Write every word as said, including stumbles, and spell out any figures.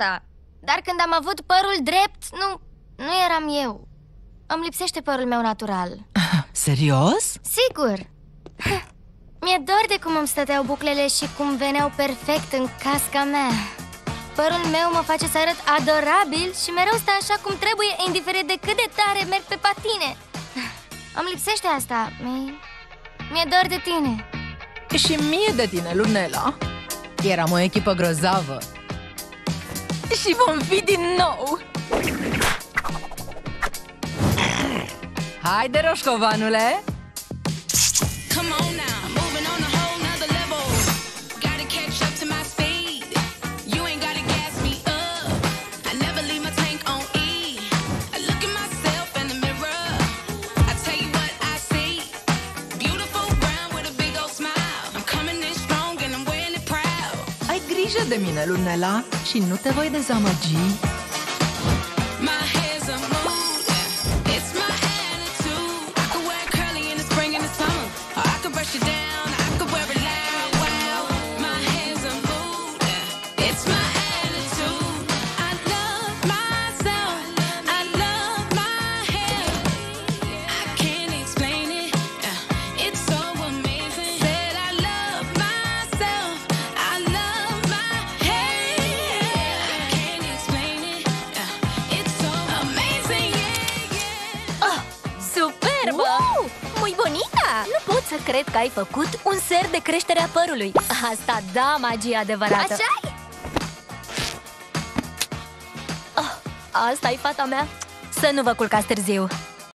asta. Dar când am avut părul drept, nu, nu eram eu. Îmi lipsește părul meu natural. Serios? Sigur. Mi-e dor de cum îmi stăteau buclele și cum veneau perfect în casca mea. Părul meu mă face să arăt adorabil și mereu stă așa cum trebuie, indiferent de cât de tare merg pe patine. Îmi lipsește asta. Mi-e dor de tine. Și mie de tine, Lunela. Eram o echipă grozavă. Și vom fi din nou. Haide, roșcovanule! Ai grijă de mine, Lunela, și nu te voi dezamăgi. Nu pot să cred că ai făcut un ser de creștere a părului. Asta da magie adevărată. Așa-i? Oh, asta e fata mea. Să nu vă culcați târziu.